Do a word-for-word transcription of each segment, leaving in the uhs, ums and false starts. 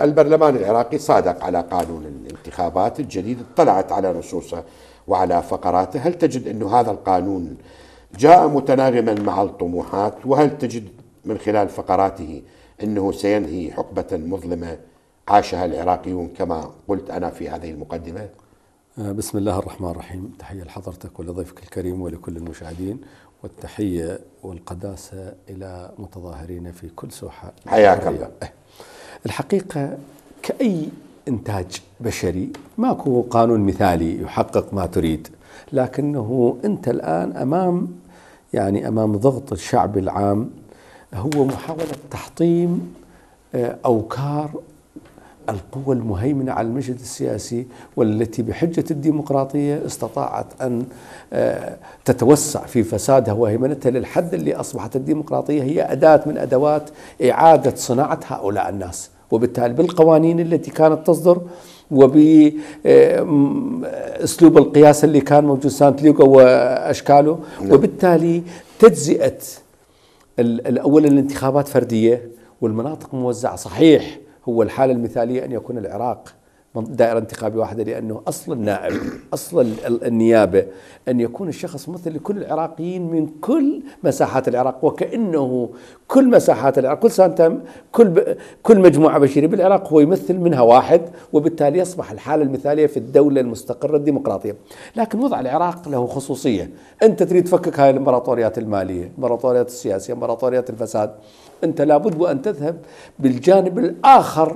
البرلمان العراقي صادق على قانون الانتخابات الجديد، اطلعت على نصوصه وعلى فقراته. هل تجد أن هذا القانون جاء متناغما مع الطموحات؟ وهل تجد من خلال فقراته أنه سينهي حقبة مظلمة عاشها العراقيون كما قلت أنا في هذه المقدمة؟ بسم الله الرحمن الرحيم. تحية لحضرتك ولضيفك الكريم ولكل المشاهدين، والتحية والقداسة إلى متظاهرين في كل ساحة. حياك الله. الحقيقة كأي إنتاج بشري ماكو قانون مثالي يحقق ما تريد، لكنه أنت الآن أمام يعني أمام ضغط الشعب العام، هو محاولة تحطيم أوكار القوى المهيمنة على المشهد السياسي، والتي بحجة الديمقراطية استطاعت أن تتوسع في فسادها وهيمنتها للحد اللي أصبحت الديمقراطية هي أداة من أدوات إعادة صناعة هؤلاء الناس، وبالتالي بالقوانين التي كانت تصدر وبأسلوب القياس اللي كان موجود سانتليغو وأشكاله، وبالتالي تجزئة أولا الانتخابات فردية والمناطق موزعة. صحيح هو الحالة المثالية أن يكون العراق دائرة انتخابية واحدة، لأنه أصل النائب أصل النيابة أن يكون الشخص مثل لكل العراقيين من كل مساحات العراق، وكأنه كل مساحات العراق كل سنة كل كل مجموعة بشرية بالعراق هو يمثل منها واحد، وبالتالي يصبح الحالة المثالية في الدولة المستقرة الديمقراطية. لكن وضع العراق له خصوصية، أنت تريد تفكك هاي الإمبراطوريات المالية، الإمبراطوريات السياسية، إمبراطوريات الفساد، أنت لابد وأن تذهب بالجانب الآخر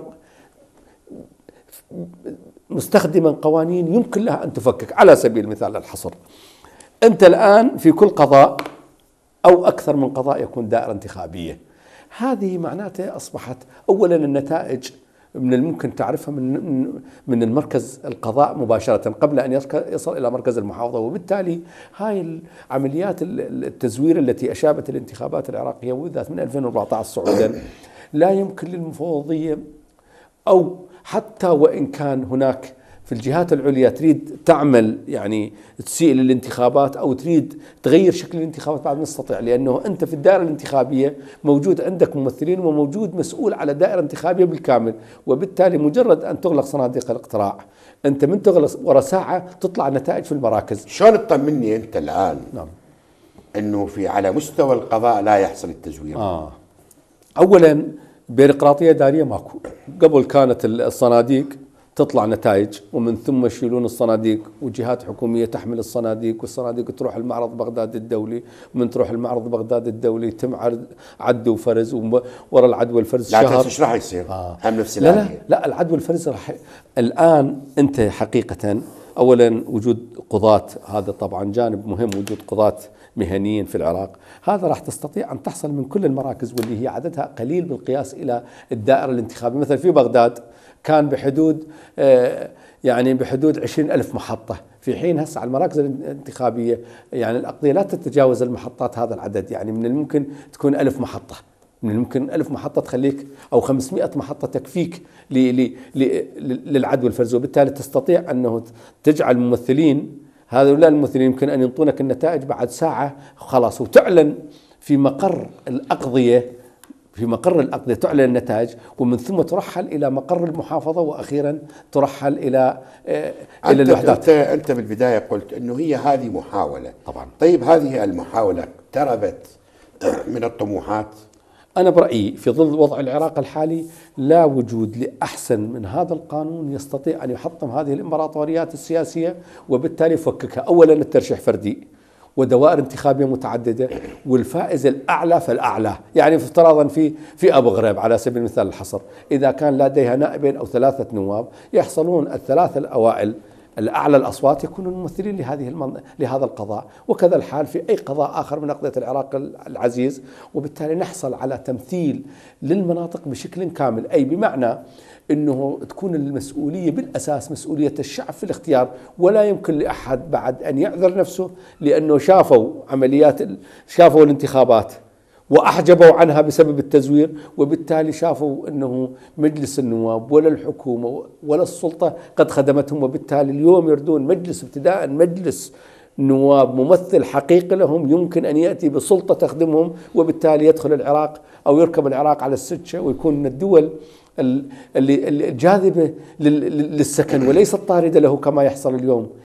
مستخدما قوانين يمكن لها أن تفكك. على سبيل المثال الحصر، أنت الآن في كل قضاء أو أكثر من قضاء يكون دائرة انتخابية. هذه معناته أصبحت أولا النتائج من الممكن تعرفها من من المركز القضاء مباشرة قبل أن يصل إلى مركز المحافظة، وبالتالي هاي العمليات التزوير التي أشابت الانتخابات العراقية وبالذات من ألفين وأربعة عشر صعودا لا يمكن للمفوضية، أو حتى وإن كان هناك في الجهات العليا تريد تعمل يعني تسيء للانتخابات أو تريد تغير شكل الانتخابات بعد ما تستطيع، لأنه أنت في الدائرة الانتخابية موجود عندك ممثلين وموجود مسؤول على دائرة انتخابية بالكامل، وبالتالي مجرد أن تغلق صناديق الاقتراع أنت من تغلق ورا ساعة تطلع نتائج في المراكز. شلون تطمني أنت الآن نعم أنه في على مستوى القضاء لا يحصل التزوير؟ آه. أولا بيروقراطية إدارية ماكو. قبل كانت الصناديق تطلع نتائج ومن ثم يشيلون الصناديق، وجهات حكومية تحمل الصناديق، والصناديق تروح المعرض بغداد الدولي، ومن تروح المعرض بغداد الدولي يتم عد وفرز، ورا العد والفرز لا شهر. ايش راح يصير؟ آه. هم نفس لا, لا لا العد والفرز راح. الآن أنت حقيقة أولا وجود قضاة، هذا طبعا جانب مهم، وجود قضاة مهنيين في العراق، هذا راح تستطيع أن تحصل من كل المراكز واللي هي عددها قليل بالقياس إلى الدائرة الانتخابية. مثلا في بغداد كان بحدود يعني بحدود عشرين ألف محطة، في حين هسه على المراكز الانتخابية يعني الأقضية لا تتجاوز المحطات هذا العدد، يعني من الممكن تكون ألف محطة، من الممكن ألف محطة تخليك أو خمسمائة محطة تكفيك للعد والفرز، وبالتالي تستطيع أنه تجعل ممثلين هؤلاء الممثلين يمكن أن ينطونك النتائج بعد ساعة خلاص، وتعلن في مقر الأقضية في مقر الأقضية تعلن النتائج، ومن ثم ترحل إلى مقر المحافظة، وأخيرا ترحل إلى إلى الوحدات. أنت, أنت بالبداية قلت أنه هي هذه محاولة. طبعا. طيب هذه المحاولة اقتربت من الطموحات؟ أنا برأيي في ظل وضع العراق الحالي لا وجود لأحسن من هذا القانون يستطيع أن يحطم هذه الإمبراطوريات السياسية وبالتالي يفككها. أولا الترشيح فردي ودوائر انتخابية متعددة، والفائز الأعلى فالأعلى، يعني افتراضا في في أبو غريب على سبيل المثال الحصر، إذا كان لديها نائبين أو ثلاثة نواب يحصلون الثلاثة الأوائل الأعلى الأصوات يكونون ممثلين لهذه المن... لهذا القضاء، وكذا الحال في أي قضاء آخر من أقضية العراق العزيز، وبالتالي نحصل على تمثيل للمناطق بشكل كامل، أي بمعنى أنه تكون المسؤولية بالأساس مسؤولية الشعب في الاختيار، ولا يمكن لأحد بعد أن يعذر نفسه لأنه شافوا عمليات شافوا الانتخابات وأحجبوا عنها بسبب التزوير، وبالتالي شافوا أنه مجلس النواب ولا الحكومة ولا السلطة قد خدمتهم، وبالتالي اليوم يردون مجلس ابتداء مجلس نواب ممثل حقيقي لهم يمكن أن يأتي بسلطة تخدمهم، وبالتالي يدخل العراق أو يركب العراق على السكة ويكون من الدول اللي الجاذبة للسكن وليست طاردة له كما يحصل اليوم.